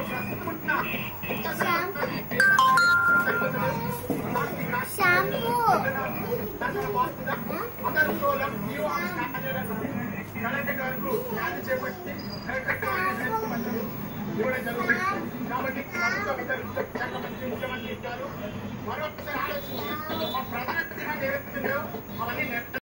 Collector గారు న్యాయం చేపట్టి ఇవ్వడం జరుగుతుంది. కాబట్టి ప్రభుత్వ విద్యాశాఖ మంత్రి ముఖ్యమంత్రి ఇచ్చారు. మరొకసారి ఆలోచించి మా ప్రధాన ఏవైతే అవన్నీ